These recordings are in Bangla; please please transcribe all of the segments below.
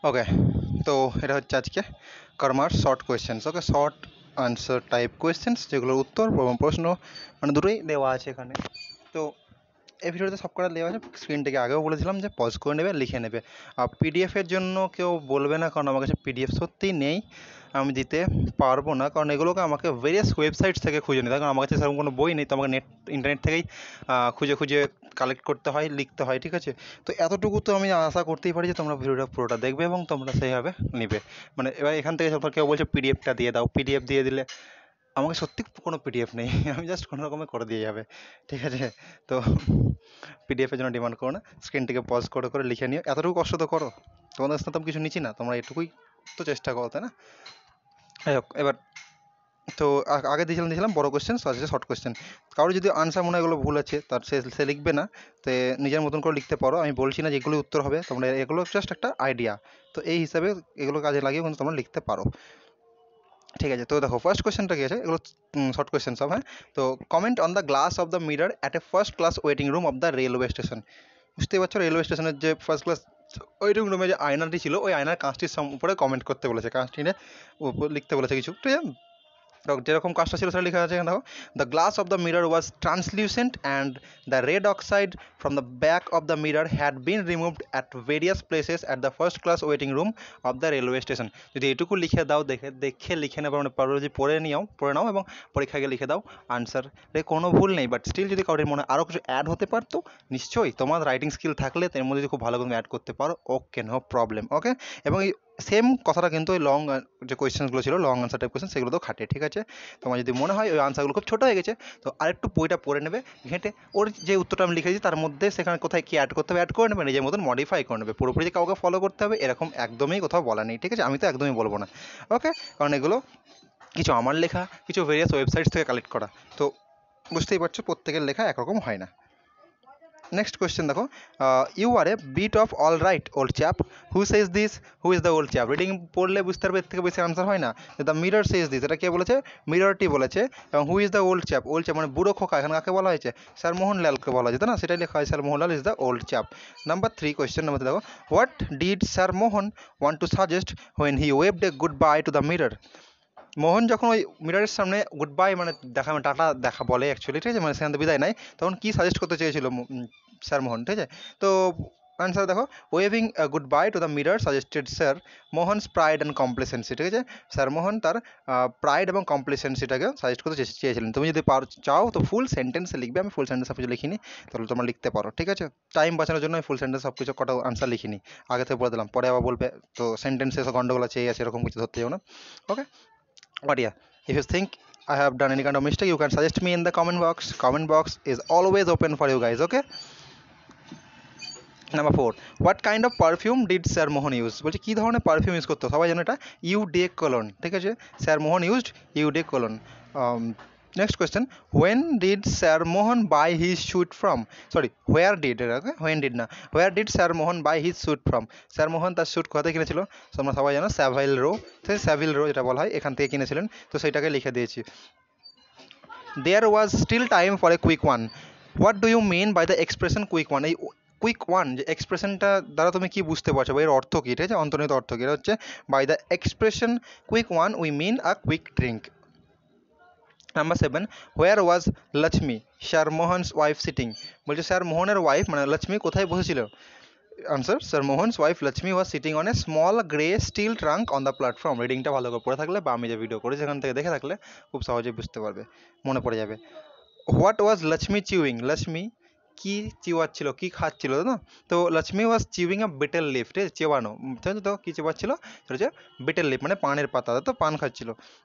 ওকে, তো এটা হচ্ছে আজকে কর্মার short questions. Okay, short answer type questions যেগুলোর উত্তর এবং প্রশ্ন মানে দুটোই দেওয়া আছে এখানে। তো এই ভিডিওতে সব কটা দেওয়া আছে, স্ক্রিনটাকে আগেও বলেছিলাম যে পজ করে নেবে, লিখে নেবে। আর পিডিএফের জন্য কেউ বলবে না, কারণ আমার কাছে পিডিএফ সত্যিই নেই, আমি দিতে পারবো না, কারণ এগুলোকে আমাকে ভেরিয়াস ওয়েবসাইটস থেকে খুঁজে নিতে হয়, কারণ আমার কাছে সেরকম কোনো বই নেই, তো আমাকে ইন্টারনেট থেকেই খুঁজে খুঁজে কালেক্ট করতে হয়, লিখতে হয়, ঠিক আছে। তো এতটুকু তো আমি আশা করতেই পারি যে তোমরা ভিডিওটা পুরোটা দেখবে এবং তোমরা সেইভাবে নিবে। মানে এবার এখান থেকে তোমরা কেউ বলছে পিডিএফটা দিয়ে দাও, পিডিএফ দিয়ে দিলে আমাকে সত্যি কোনো পিডিএফ নেই, আমি জাস্ট কোনো রকমে করে দিয়ে যাবে, ঠিক আছে। তো পিডিএফের জন্য ডিমান্ড করো না, স্ক্রিনটিকে পজ করে করে লিখে নিও, এতটুকু কষ্ট তো করো, তোমাদের কাছে তো আমি কিছু নিচ্ছি না, তোমরা এটুকুই তো চেষ্টা করো, তাই না? যাই হোক, এবার তো আগে দিয়েছিলাম বড় কোয়েশ্চেন, আছে শর্ট কোয়েশ্চেন। কারোর যদি আনসার মনে হয় এগুলো ভুল আছে, তার সে লিখবে না, তো নিজের মতন করে লিখতে পারো, আমি বলছি না যে এগুলোই উত্তর হবে, তোমরা এগুলো জাস্ট একটা আইডিয়া, তো এই হিসাবে এগুলো কাজে লাগিয়ে কিন্তু তোমরা লিখতে পারো, ঠিক আছে। তো দেখো ফার্স্ট কোয়েশ্চেনটা কি আছে, এগুলো শর্ট কোয়েশ্চেন সব, হ্যাঁ। তো comment on the glass of the mirror at a first class waiting room of the railway station. বুঝতেই পারছো, রেলওয়ে স্টেশনের যে ফার্স্ট ক্লাস ওয়েটিং রুমে যে আয়নাটি ছিল, ওই আয়নার কাঁচটির উপরে কমেন্ট করতে বলেছে, কাঁচটি নিয়ে লিখতে বলেছে কিছু, ঠিক আছে। যেরকম কাজটা ছিল সেটা লেখা আছে এখানে দেখো, the glass of the mirror was translucent and the red oxide from the back of the mirror had been removed at various places at the first class waiting room of the railway station. যদি এটুকু লিখে দাও, দেখে দেখে লিখে নেবে, মানে পারো যদি পড়ে নাও এবং পরীক্ষায় গিয়ে লিখে দাও আনসার, কোনো ভুল নেই। বাট স্টিল যদি কারোর মনে আরও কিছু অ্যাড হতে পারতো, নিশ্চয়ই তোমার রাইটিং স্কিল থাকলে এর মধ্যে যদি খুব ভালো করে অ্যাড করতে পারো, ওকে, নো প্রবলেম, ওকে। এবং এই সেম কথাটা কিন্তু ওই লং যে কোয়েশ্চেনগুলো ছিল, লং আনসার টাইপ কোয়েশ্চেন, সেগুলো তো খাটে, ঠিক আছে। তোমার যদি মনে হয় ওই আনসারগুলো খুব ছোটো হয়ে গেছে, তো আরেকটু বইটা পড়ে নেবে, ঘেঁটে ওর যে উত্তরটা আমি লিখেছি তার মধ্যে সেখানে কোথায় কি অ্যাড করতে হবে অ্যাড করে নেবে, নিজের মতন মডিফাই করে নেবে। পুরোপুরি যে কাউকে ফলো করতে হবে এরকম একদমই কোথাও বলা নেই, ঠিক আছে, আমি তো একদমই বলবো না, ওকে। কারণ এগুলো কিছু আমার লেখা, কিছু ভেরিয়াস ওয়েবসাইটস থেকে কালেক্ট করা, তো বুঝতেই পারছো প্রত্যেকের লেখা একরকম হয় না। নেক্সট কোয়েশ্চেন দেখো, you are a bit of all right old chap, who says this, who is the old chap. Reading পড়লে বুঝতে পারবে, এর থেকে বেশি আনসার হয় না। দ্য মিরর সেজ দিস, এটা কে বলেছে? মিররটি বলেছে। এবং who is the old chap, old chap মানে বুড়ো খোকা, এখানে কাকে বলা হয়েছে? স্যার মোহনলালকে বলা হয়েছে, তাই না? সেটাই লেখা হয়, sir Mohanlal is the old chap. Number 3, question number 3 দেখো, what did sir Mohan want to suggest when he waved a goodbye to the mirror. Mohan যখন ওই মিররের সামনে গুড বাই মানে দেখা, মানে টাটা দেখা বলে অ্যাকচুয়ালি, ঠিক আছে, মানে সেখান থেকে বিদায় নেয়, তখন কি সাজেস্ট করতে চেয়েছিল স্যার মোহন, ঠিক আছে। তো আনসার দেখো, waving goodbye to the mirror suggested sir Mohan's pride and complacency, ঠিক আছে। স্যার মোহন তার প্রাইড এবং কমপ্লেসেন্সিটাকে সাজেস্ট করতে চেয়েছিলেন। তুমি যদি চাও তো ফুল সেন্টেন্সে লিখবে, আমি ফুল সেন্টেন্স সব কিছু লিখিনি, তাহলে তোমরা লিখতে পারো, ঠিক আছে। টাইম বাঁচানোর জন্য আমি ফুল সেন্টেন্স সব কিছু কটা আনসার লিখিনি, আগে থেকে বলে দিলাম, পরে আবার বলবে তো সেন্টেন্সে সব গন্ডগোল আছে, এই আছে, এরকম কিছু ধরতে যাও না, okay. But yeah, if you think I have done any kind of mistake, you can suggest me in the comment box. Comment box is always open for you guys, okay? Number 4, what kind of perfume did sir Mohan use. বলছে কী ধরনের পারফিউম ইউজ করতো, সবাই জানো এটা ইউডে কলন, ঠিক আছে। Sir Mohan used eau de cologne. Next question, when did sir Mohan buy his suit from, sorry where did, okay, when did না, where did sir Mohan buy his suit from. Sir Mohan তার স্যুট কোথা থেকে কিনেছিল, তোমরা সবাই জানো স্যাভাইল রো, স্যাভিল রো যেটা বলা হয়, এখান থেকে কিনেছিলেন, তো সেইটাকে লিখে দিয়েছি। There was still time for a quick one. What do you mean by the expression quick one. এই কুইক ওয়ান যে এক্সপ্রেশনটা দ্বারা তুমি কি বুঝতে পারছো বা এর অর্থ কী, ঠিক আছে, অন্তর্নিহিত অর্থ কী, এটা হচ্ছে by the expression quick one we mean a quick drink. Number 7, where was Lakshmi sir Mohan's wife sitting. বলছে স্যার মোহনের ওয়াইফ মানে লক্ষ্মী কোথায় বসেছিল। Answer, sir Mohan's wife Lakshmi was sitting on a small grey steel trunk on the platform. রিডিংটা ভালো করে পড়ে থাকলে বা আমি যে ভিডিও করেছি সেখান থেকে দেখে থাকলে খুব সহজেই বুঝতে পারবে, মনে পড়ে যাবে। What was Lakshmi chewing, Lakshmi কি চিওয়াচ্ছিল, কি খাচ্ছিল, না? তো Lakshmi was chewing a betel leaf, ঠিক আছে, চেবানো, ঠিক আছে, তো কী চেবাচ্ছিল, সেটা হচ্ছে বিটেল লিফ মানে পানের পাতা, তো পান খাচ্ছিল।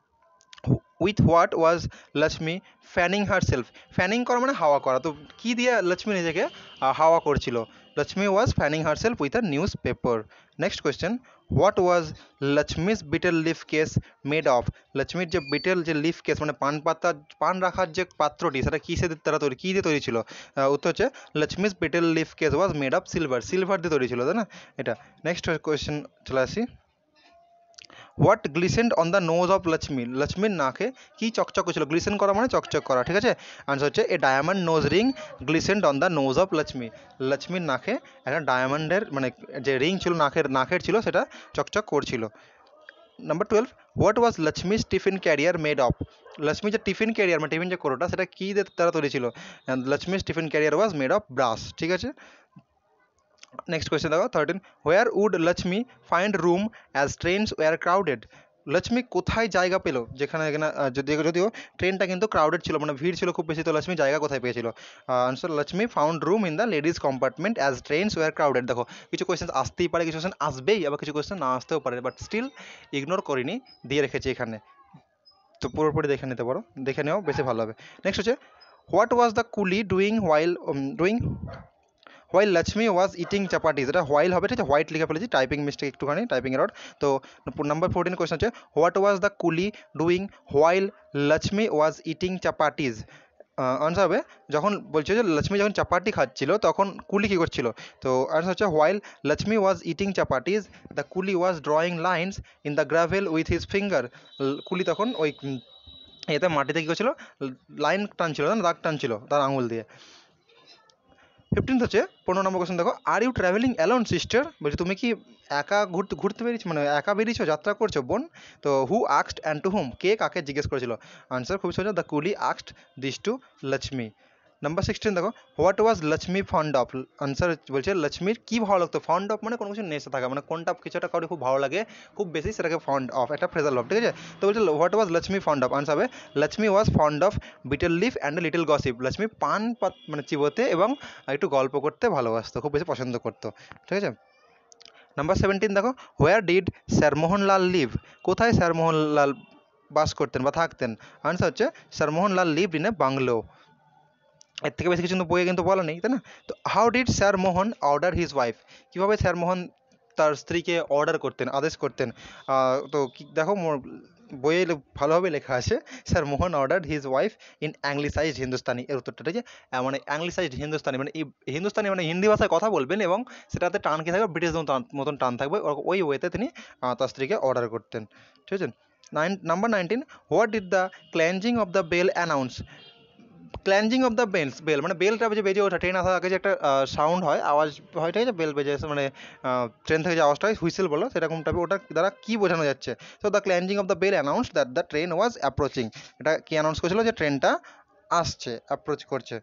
With what was Lakshmi fanning herself, fanning করা মানে হাওয়া করা, তো কী দিয়ে লক্ষ্মী নিজেকে হাওয়া করছিল। Lakshmi was fanning herself with a newspaper. Next question, what was Lakshmi's betel leaf case made of. লক্ষ্মীর যে বিটেল যে লিফ কেস মানে পান পাতা, পান রাখার যে পাত্রটি, সেটা কিসের দ্বারা তৈরি, কী দিয়ে তৈরি ছিল। উত্তর হচ্ছে Lakshmi's betel leaf case was made of silver, silver দিয়ে তৈরি ছিল, তাই না এটা। নেক্সট কোয়েশ্চেন চলে আসি, what glistened on the nose of Lakshmi, লক্ষ্মীর নাকে কি চকচক করছিল, গ্লিসেন করা মানে চকচক করা, ঠিক আছে। আনসার হচ্ছে a diamond nose ring glistened on the nose of Lakshmi, লক্ষ্মীর নাকে একটা ডায়মন্ডের মানে যে রিং ছিল নাকের ছিল সেটা চকচক করছিল। Number 12, what was Lakshmi's tiffin carrier made of, Lakshmi যে টিফিন ক্যারিয়ার মানে টিফিন যে কোটোটা সেটা কী দিয়ে তারা তৈরি ছিল, Lakshmi's tiffin carrier was made of brass, ঠিক আছে। নেক্সট কোয়েশ্চেন দেখো 13, where would Lakshmi find room as trains were crowded, Lakshmi কোথায় জায়গা পেলো যেখানে এখানে যদিও ট্রেনটা কিন্তু ক্রাউডেড ছিল মানে ভিড় ছিল খুব বেশি, তো লক্ষ্মী জায়গা কোথায় পেয়েছিল, answer Lakshmi found room in the ladies compartment as trains were crowded. দেখো কিছু কোয়েশ্চেন আসতেই পারে, কিছু কোয়েশ্চেন আসবেই, আবার কিছু কোয়েশ্চেন না আসতেও পারে, বাট স্টিল ইগনোর করিনি, দিয়ে রেখেছি এখানে, তো পুরোপুরি দেখে নিতে পারো, দেখে নেওয়া বেশি ভালো হবে। নেক্সট হচ্ছে what was the coolie doing while Lakshmi was eating chapatis, এটা হোয়াইল হবে, ঠিক আছে, হোয়াইট লিখে ফেলেছি, টাইপিং মিস্টেক একটুখানি, টাইপিং এরর। তো নাম্বার 14 কোয়েশ্চেন হচ্ছে what was the coolie doing while Lakshmi was eating chapatis, answer হবে যখন বলছে যে লক্ষ্মী যখন চাপাটি খাচ্ছিল তখন কুলি কী করছিল, তো আনসার হচ্ছে while Lakshmi was eating chapatis the coolie was drawing lines in the gravel with his finger, coolie তখন ওই এতে মাটিতে কী করছিল, লাইন টানছিল না, দাগ টানছিল তার আঙুল দিয়ে। 15 হচ্ছে 15 নম্বর কোশ্চেন দেখো, are you travelling alone sister, বলছে তুমি কি একা ঘুরতে বেরিয়েছো মানে একা বেরিয়েছো যাত্রা করছো বোন, তো হু আক্সড অ্যান্ড টু হুম, কে কাকে জিজ্ঞেস করেছিল, আনসার খুবই সহজ, দ্য কুলি আক্সড দিস টু লক্ষ্মী। নাম্বার 16 দেখো, what was Lakshmi fond of, answer বলছে লক্ষ্মীর কী ভালো লাগতো, ফন্ড অফ মানে কোনো কিছু নেশা থাকা, মানে কোনটা কিছু একটা কাউকে খুব ভালো লাগে খুব বেশি সেটাকে ফন্ড অফ, একটা ফ্রেজাল ভাব, ঠিক আছে। তো বলছে what was Lakshmi fond of, answer হবে Lakshmi was fond of betel leaf and little gossip, Lakshmi পান মানে চিবোতে এবং একটু গল্প করতে ভালোবাসতো, খুব বেশি পছন্দ করতো, ঠিক আছে। নাম্বার 17 দেখো, where did sir Mohanlal live, কোথায় স্যার মোহনলাল বাস করতেন বা থাকতেন, আনসার হচ্ছে sir Mohanlal live in a bungalow, এর থেকে বেশি কিছু কিন্তু বইয়ে কিন্তু বলা নেই, তাই না। তো how did sir Mohan order his wife, কীভাবে স্যার মোহন তার স্ত্রীকে অর্ডার করতেন, আদেশ করতেন, তো দেখো বইয়ে ভালোভাবে লেখা আছে, sir Mohan order his wife in anglicised Hindustani, এর উত্তরটা ঠিক আছে, মানে অ্যাংলিসাইজড হিন্দুস্তানি মানে এই হিন্দুস্তানি মানে হিন্দি ভাষায় কথা বলবেন এবং সেটাতে টান কি থাকবে, ব্রিটিশ মতন টান থাকবে, ওই ওয়েতে তিনি তার স্ত্রীকে অর্ডার করতেন, ঠিক আছে। Number 19, what did the clanging of the bell announce, clanging of the bell মানে বেলটা যে বেজে ওঠা, ট্রেন আসার আগে যে একটা সাউন্ড হয়, আওয়াজ হয়, ঠিক আছে, বেল বেজে এসে মানে ট্রেন থেকে যে আওয়াজটা হয় হুইসেল বলো সেরকম টাইপের, ওটা দ্বারা কী বোঝানো যাচ্ছে, so the clanging of the bell announce that the train was approaching, এটা কি অ্যানাউন্স করেছিল যে ট্রেনটা আসছে, অ্যাপ্রোচ করছে।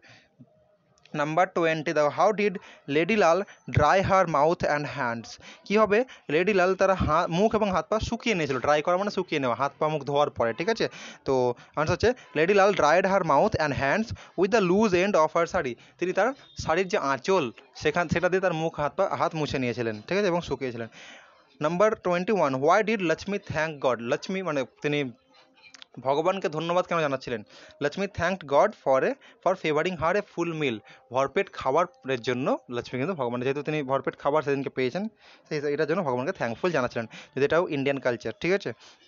নাম্বার 20 দেখো, how did lady Lal dry her mouth and hands, কী হবে লেডি লাল তারা মুখ এবং হাত পা শুকিয়ে নিয়েছিল, ড্রাই করা মানে শুকিয়ে নেওয়া, হাত পা মুখ ধোয়ার পরে, ঠিক আছে। তো আনসার হচ্ছে lady Lal dried her mouth and hands with the loose end of her sari, তিনি তার শাড়ির যে আঁচল সেটা দিয়ে তার মুখ হাত মুছে নিয়েছিলেন, ঠিক আছে, এবং শুকিয়েছিলেন। Number 21, why did Lakshmi thank God, Lakshmi মানে তিনি ভগবানকে ধন্যবাদ কেন জানাচ্ছিলেন, Lakshmi thanked God for favouring her a full meal, ভরপেট খাবারের জন্য লক্ষ্মী কিন্তু ভগবান যেহেতু তিনি ভরপেট খাবার সেদিনকে পেয়েছেন সেই এটার জন্য ভগবানকে থ্যাঙ্কফুল জানাচ্ছিলেন, যেটাও ইন্ডিয়ান কালচার, ঠিক আছে।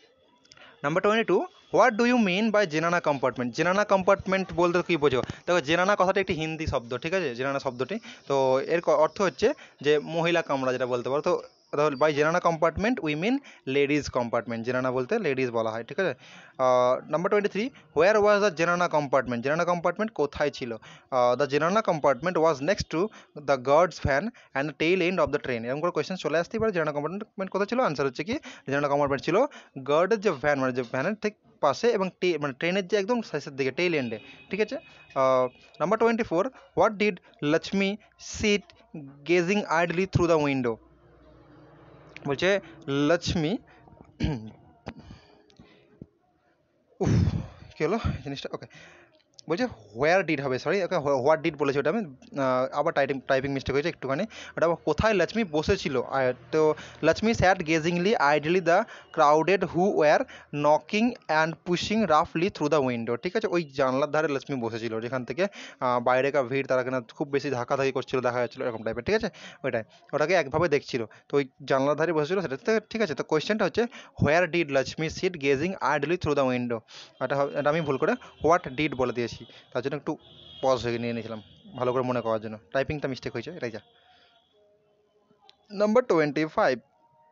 Number 22, what do you mean by zenana compartment, zenana compartment বলতে কী বোঝো, দেখো জেনানা কথাটা একটি হিন্দি শব্দ, ঠিক আছে, জেনানা শব্দটি, তো এর অর্থ হচ্ছে যে মহিলা কামরা যেটা বলতে পারো, তো by zenana compartment we mean ladies compartment, zenana বলতে লেডিজ বলা হয়, ঠিক আছে। Number 23, where was the zenana compartment, zenana compartment কোথায় ছিল, the zenana compartment was next to the guard's van and the tail end of the train, এরকম করে কোয়েশ্চেন চলে আসতেই পারে, জেনানা কম্পার্টমেন্ট কোথায় ছিল, আনসার হচ্ছে কি জেনানা কম্পার্টমেন্ট ছিল গার্ডের যে ভ্যান মানে যে ভ্যানের ঠিক পাশে এবং মানে ট্রেনের যে একদম শেষের দিকে টেইল এন্ডে, ঠিক আছে। Number 24, what did Lakshmi sit gazing idly through the window, বলছে লক্ষ্মী উফ কী হলো জিনিসটা, ওকে, বলছে হোয়ার ডিড হবে, সরি ওকে হোয়াট ডিড বলেছে, ওটা আমি আবার টাইপিং মিস্টেক হয়েছে একটুখানি, ওটা কোথায় লক্ষ্মী বসেছিল, তো Lakshmi sat gazingly idly the crowded who were knocking and pushing রাফলি থ্রু দ্য উইন্ডো, ঠিক আছে, ওই জানলার ধারে লক্ষ্মী বসেছিল যেখান থেকে বাইরেকার ভিড় তারা কিনা খুব বেশি ধাক্কাধাক্কি করছিল দেখা যাচ্ছিলো এরকম টাইপের, ঠিক আছে, ওটাকে একভাবে দেখছিল, তো ওই জানলার ধারে বসেছিল সেটা, ঠিক আছে। তো কোয়েশ্চেনটা হচ্ছে where did Lakshmi sit gazing idly through the window, এটা আমি ভুল করে হোয়াট ডিড বলে দিয়েছি, তার জন্য একটু পজ হয়ে নিয়ে নিয়েছিলাম ভালো করে মনে করার জন্য, টাইপিংটা মিস্টেক হয়েছে এটাই যা। Number 25,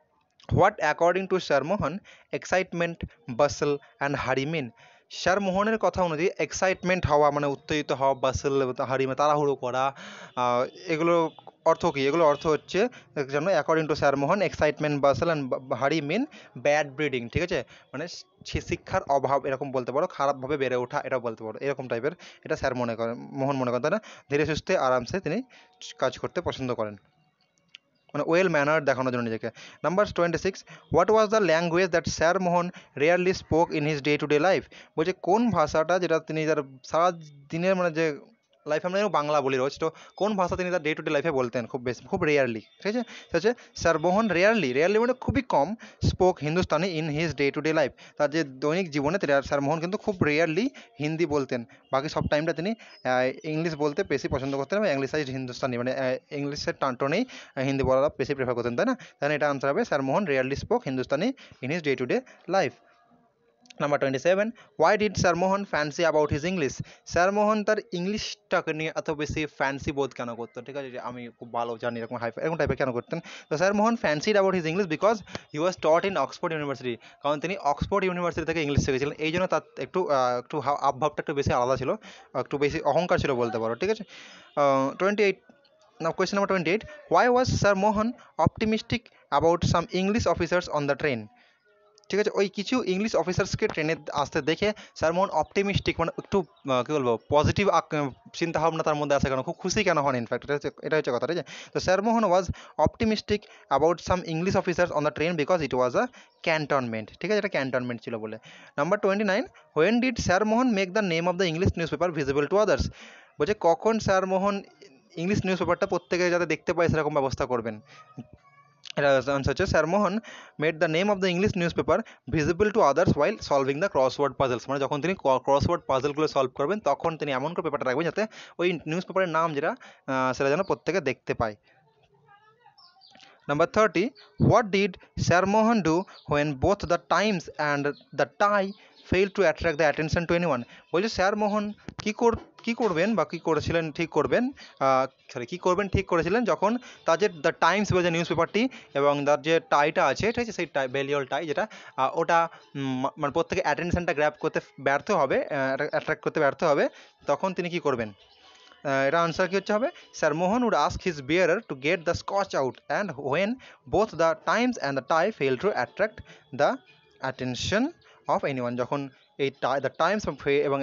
what according to স্যারমোহন excitement, Vasal and হারি মিন? স্যারমোহনের কথা অনুযায়ী এক্সাইটমেন্ট হওয়া মানে উত্তেজিত হওয়া, বাসল হারি মানে তাড়াহুড়ো করা, এগুলো অর্থ কী? এগুলো অর্থ হচ্ছে যেন according to স্যারমোহন excitement, Vasal and হারি মিন ব্যাড ব্রিডিং, ঠিক আছে? মানে শিক্ষার অভাব এরকম বলতে পারো, খারাপভাবে বেড়ে ওঠা এটাও বলতে পারো, এরকম টাইপের এটা স্যার মনে করেন, মোহন মনে করেন, তাই না? ধীরে সুস্থে আরামসে তিনি কাজ করতে পছন্দ করেন, মানে ওয়েল ম্যানার দেখানোর জন্য নিজেকে। Number 26, what was the language that sir Mohan rarely spoke in his day to day life? বলছে কোন ভাষাটা যেটা তিনি তার সারা দিনের মানে যে লাইফে, আমরা যেন বাংলা বলি রোজ, তো কোন ভাষা তিনি তার ডে টু ডে লাইফে বলতেন খুব বেশি, খুব রেয়ারলি, ঠিক আছে? সেটা হচ্ছে স্যার মোহন রেয়ারলি, রেয়ারলি মানে খুবই কম, spoke Hindustani in his day to day life, তার যে দৈনিক জীবনে স্যার মোহন কিন্তু খুব রেয়ারলি হিন্দি বলতেন, বাকি সব টাইমটা তিনি ইংলিশ বলতে বেশি পছন্দ করতেন এবং ইংলিশাইজড হিন্দুস্তানি মানে ইংলিশের টানটনেই হিন্দি বলা বেশি প্রেফার করতেন, তাই না? তাহলে এটা আনসার হবে sir Mohan rarely spoke Hindustani in his day to day life. Number 27, why did sir Mohan fancy about his English? Sir Mohan তার ইংলিশটাকে নিয়ে এত বেশি ফ্যান্সি বোধ কেন করতো, ঠিক আছে, যে আমি খুব ভালো জানি এরকম এরকম টাইপের কেন করতেন? তো sir Mohan fancied about his English because he was taught in Oxford University, কারণ তিনি অক্সফোর্ড ইউনিভার্সিটি থেকে ইংলিশ শিখেছিলেন, এই জন্য তার একটু একটু আবভাবটা একটু বেশি আলাদা ছিল, একটু বেশি অহংকার ছিল বলতে পারো, ঠিক আছে? 28, now question number 28, why was Sir Mohan optimistic about some English officers on the train? ঠিক আছে, ওই কিছু ইংলিশ অফিসার্সকে ট্রেনে আসতে দেখে স্যার মোহন অপটিমিস্টিক মানে একটু কী বলবো পজিটিভ চিন্তাভাবনা তার মধ্যে আসে কেন, খুব খুশি কেন হন, ইনফ্যাক্ট এটা হচ্ছে কথা, ঠিক আছে? তো sir Mohan was optimistic about some English officers on the train because it was a cantonment, ঠিক আছে, এটা ক্যান্টনমেন্ট ছিল বলে। Number 29, when did sir Mohan make the name of the English newspaper visible to others? বলছে কখন স্যার মোহন ইংলিশ নিউজ পেপারটা প্রত্যেকে যাতে দেখতে পায় সেরকম ব্যবস্থা করবেন? এটা আনসার হচ্ছে sir Mohan made the name of the English newspaper visible to others while solving the crossword puzzles, মানে যখন তিনি ক্রসওয়ার্ড পাজলগুলো সলভ করবেন তখন তিনি এমন করে পেপারটা রাখবেন যাতে ওই নিউজ পেপারের নাম যেটা সেটা যেন প্রত্যেকে দেখতে পায়। Number 30, what did Sir Mohan do when both the Times and the tie failed to attract the attention to anyone? বলছে স্যার মোহন কি করবেন বা কি করেছিলেন ঠিক করবেন, কি করবেন ঠিক করেছিলেন যখন তার যে দ্য টাইমস বা যে নিউজ পেপারটি এবং তার যে টাইটা আছে, ঠিক আছে, সেই টাই বেলিওল টাই যেটা ওটা মানে প্রত্যেকে অ্যাটেনশনটা গ্র্যাব করতে ব্যর্থ হবে, অ্যাট্রাক্ট করতে ব্যর্থ হবে, তখন তিনি কি করবেন? এটা আনসার কি হচ্ছে হবে, sir Mohan would ask his bearer to get the scotch out and when both the Times and the tie fail to attract the attention of anyone, যখন এই দ্য টাইমস এবং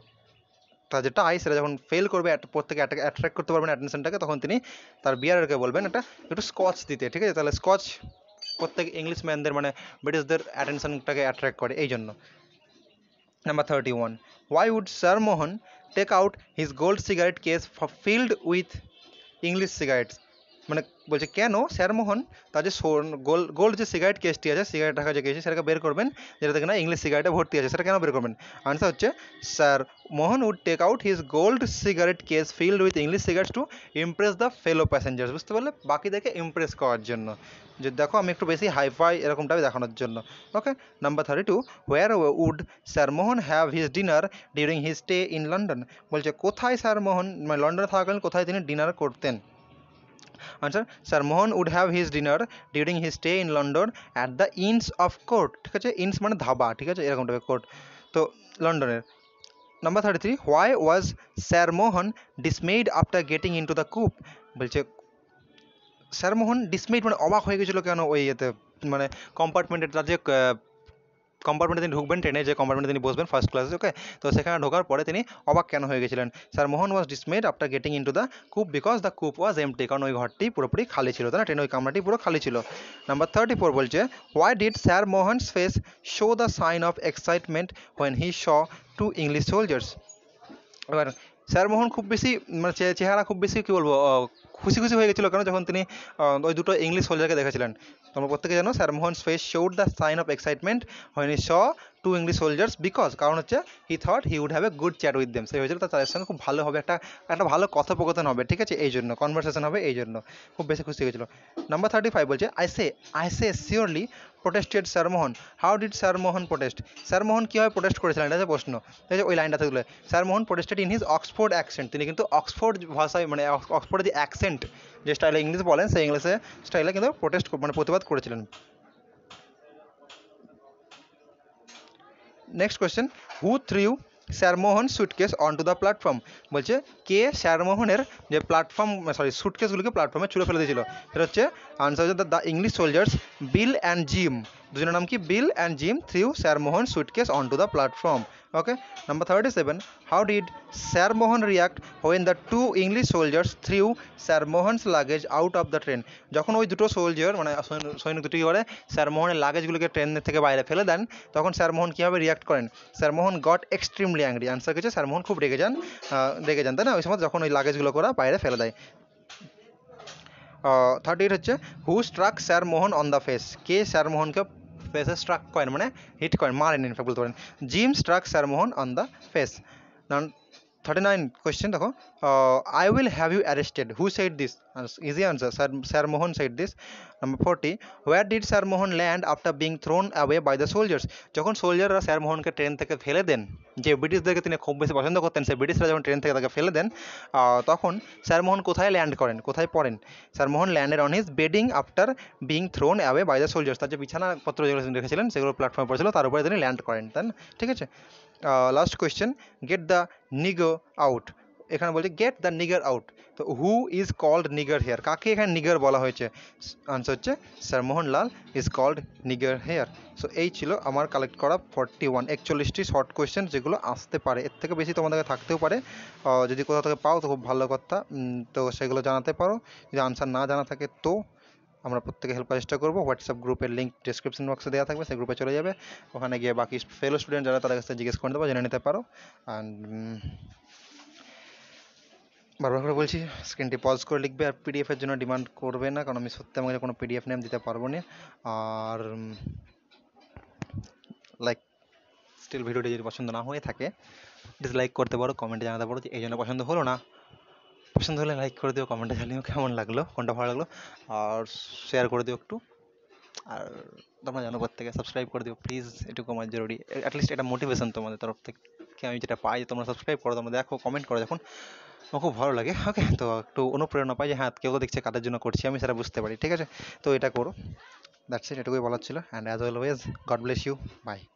তার যে টাই সেটা যখন ফেল করবে, প্রত্যেকে অ্যাট্রাক্ট করতে পারবেন অ্যাটেনশনটাকে, তখন তিনি তার বিয়ারারকে বলবেন একটা একটু স্কচ দিতে, ঠিক আছে? তাহলে স্কচ প্রত্যেক ইংলিশম্যানদের মানে ব্রিটিশদের অ্যাটেনশনটাকে অ্যাট্রাক্ট করে এই জন্য। Number 31, why would Sir Mohan take out his gold cigarette case filled with English cigarettes? মানে বলছে কেন স্যার মোহন তার যে গোল্ড যে সিগারেট কেসটি আছে, সিগারেট রাখা যে কেস সেটাকে বের করবেন, যেটা থেকে না ইংলিশ সিগারেটে ভর্তি আছে, সেটা কেন বের করবেন? আনসার হচ্ছে sir Mohan would take out his gold cigarette case filled with English cigarettes to impress the fellow passengers, বুঝতে পারলে, বাকিদেরকে ইমপ্রেস করার জন্য, যে দেখো আমি একটু বেশি হাইফাই এরকমটাই দেখানোর জন্য। Okay, number 32, where would sir Mohan have his dinner during his stay in London? বলছে কোথায় স্যার মোহন মানে লন্ডনে থাকাকালীন কোথায় তিনি ডিনার করতেন? Answer, sir Mohan would have his dinner during his stay in London at the inns of court, ঠিক আছে, ইনস মানে ধাবা, ঠিক আছে, এরকম টাইপের কোর্ট, তো লন্ডনের। Number 33, why was sir Mohan dismayed after getting in to the coupe? বলছে স্যার মোহন ডিসমেইড মানে অবাক হয়ে গেছিলো কেন ওই ইয়েতে মানে কম্পার্টমেন্টে, তার যে কম্পার্টমেন্টে তিনি ঢুকবেন, ট্রেনে যে কম্পার্টমেন্টে তিনি বসবেন ফার্স্ট ক্লাসে, ওকে, তো সেখানে ঢোকার পরে তিনি অবাক কেন হয়ে গেছিলেন? Sir Mohan was dismayed after getting in to the coupe because the coupe was empty, কারণ ওই ঘরটি পুরোপুরি খালি ছিল, তাই না, ট্রেনে ওই কামরাটি পুরো খালি ছিল। নাম্বার 34 বলছে why did sir Mohan's face show the sign of excitement when he saw two English soldiers? এবার স্যার মোহন খুব বেশি মানে চেহারা খুব বেশি কী বলবো খুশি খুশি হয়ে গেছিলো কেন যখন তিনি ওই দুটো ইংলিশ সোলজারকে দেখেছিলেন? তোমরা প্রত্যেকে জানো sir Mohan's face showed the sign of excitement when he saw two English soldiers because, কারণ হচ্ছে he thought he would have a good chat with them, সেই হয়েছিল তাদের সঙ্গে খুব ভালো হবে, একটা ভালো কথোপকথন হবে, ঠিক আছে, এই জন্য কনভারসেশন হবে, এই জন্য খুব বেশি খুশি হয়েছিল। নাম্বার 35 বলছে I say surely protested sir Mohan, how did sir Mohan protest? Sir Mohan কীভাবে প্রোটেস্ট করেছিলেন, এটা হচ্ছে প্রশ্ন, ঠিক আছে, ওই লাইনটা তুলে sir Mohan protested in his Oxford accent, তিনি কিন্তু অক্সফোর্ড ভাষায় মানে অক্সফোর্ডের যে অ্যাকসেন্ট যে স্টাইলে ইংলিশ বলেন সেই ইংলিশে স্টাইলে কিন্তু প্রোটেস্ট মানে প্রতিবাদ করেছিলেন। Next question, who threw স্যারমোহন suitcase on to the platform? বলছে কে স্যারমোহনের যে প্ল্যাটফর্ম সুটকেসগুলোকে প্ল্যাটফর্মে ছুঁড়ে ফেলে দিয়েছিল? সেটা হচ্ছে আনসার হচ্ছে the English soldiers Bill and gym. দুজনের নাম কি? Bill and gym threw স্যারমোহন suitcase on to the platform. Okay, number 37, how did স্যারমোহন react when the two English soldiers threw স্যারমোহনস luggage out of the train? যখন ওই দুটো সোলজার মানে সৈনিক দুটি করে স্যারমোহনের লাগেজগুলোকে ট্রেন থেকে বাইরে ফেলে দেন, তখন স্যারমোহন কীভাবে রিয়াক্ট করেন? স্যারমোহন গট এক্সট্রিমলি অ্যাংরি। আনসার কিছু স্যারমোহন খুব রেগে যান, তাই না ওই সময় যখন ওই লাগেজগুলো করা বাইরে ফেলে দেয়। 38 হচ্ছে, হু স্ট্রাক স্যারমোহন অন দ্য ফেস? কে স্যারমোহনকে ফেসে স্ট্রাক করেন মানে হিট করেন, মারেন ইনফ্যাক্ট বলতে পারেন। Gym struck স্যারমোহন on the face. 39 question দেখো, I will have you arrested, who said this? Easy answer, স্যারমোহন said this. Number 40, where did স্যারমোহন land after being thrown away by the soldiers? যখন সোলজাররা স্যারমোহনকে ট্রেন থেকে ফেলে দেন, যে ব্রিটিশদেরকে তিনি খুব বেশি পছন্দ করতেন, সেই ব্রিটিশরা যখন ট্রেন থেকে তাকে ফেলে দেন, তখন স্যারমোহন কোথায় ল্যান্ড করেন, কোথায় পড়েন? স্যারমোহন landed on his bedding after being thrown away by the soldiers. তার যে বিছানাপত্র যেগুলো তিনি রেখেছিলেন সেগুলো প্ল্যাটফর্মে পড়েছিল, তার উপরে তিনি ল্যান্ড করেন, তাই না? ঠিক আছে। Last question, get the Nigar out. এখানে বলছে গেট দ্য নিগার আউট, তো who is called Nigar hair? কাকে এখানে নিগার বলা হয়েছে? আনসার হচ্ছে স্যারমোহন লাল is called Nigar hair. So এই ছিল আমার কালেক্ট করা 41টি শর্ট কোয়েশ্চেন যেগুলো আসতে পারে, এর থেকে বেশি তোমাদেরকে থাকতেও পারে। যদি কোথাও থেকে পাও তো খুব ভালো কথা, তো সেগুলো জানাতে পারো। যদি আনসার না জানা থাকে তো আমরা প্রত্যেকে হেল্প করার চেষ্টা করবো। হোয়াটসঅ্যাপ গ্রুপের লিঙ্ক ডিসক্রিপশন বক্সে দেওয়া থাকবে, সেই গ্রুপে চলে যাবে, ওখানে গিয়ে বাকি ফেলো স্টুডেন্ট যারা তাদের কাছে জিজ্ঞেস করে দেবো, জেনে নিতে পারো। অ্যান্ড বারবার করে বলছি, স্ক্রিনটি পজ করে লিখবে, আর পিডিএফের জন্য ডিমান্ড করবে না, কারণ আমি সত্যি আমাকে কোনো পিডিএফ নেম দিতে পারবো না। আর লাইক স্টিল ভিডিওটি যদি পছন্দ না হয়ে থাকে ডিসলাইক করতে পারো, কমেন্টে জানাতে পারো যে এই জন্য পছন্দ হলো না। পছন্দ হলে লাইক করে দিও, কমেন্টে জানিও কেমন লাগলো, কোনটা ভালো লাগলো, আর শেয়ার করে দিও একটু। আর তোমরা জানো প্রত্যেকে সাবস্ক্রাইব করে দিও প্লিজ, এটুকু আমার জরুরি। অ্যাটলিস্ট এটা মোটিভেশন তোমাদের তরফ থেকে আমি যেটা পাই, তোমরা সাবস্ক্রাইব করো, তোমরা দেখো, কমেন্ট করো যখন, আমার খুব ভালো লাগে। ওকে, তো একটু অনুপ্রেরণা পাই যে হ্যাঁ কেউ তো দেখছে, কাদের জন্য করছি আমি সেটা বুঝতে পারি। ঠিক আছে, তো এটা করো, দ্যাটস ইট, এটুকুই বলার ছিল। And as always, God bless you, by.